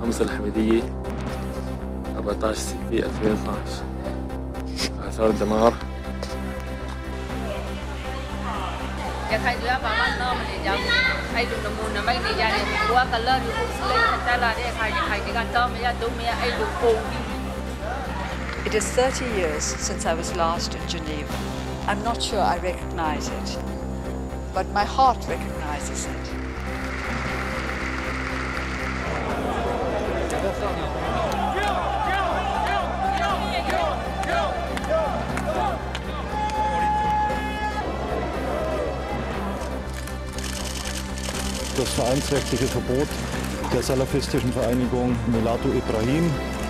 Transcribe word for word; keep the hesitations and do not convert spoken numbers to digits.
أمس الحميدية أربعة عشر ستة ألفين واثني عشر. آثار الدمار. ရခိုင်တွေကဘာမှတော့မနေကြဘူး။အဲ့လိုနမူနမိတ်နေကြတယ်။ကိုကကလရီကိုစလေးတက်လာတဲ့အခါရခိုင်တွေကတော့မရတော့မရအဲ့လိုပုံပြီး It is thirty years since I was last in Geneva. I'm not sure I recognize it, but my heart recognizes it. Das vereinsrechtliche Verbot der salafistischen Vereinigung Milatu Ibrahim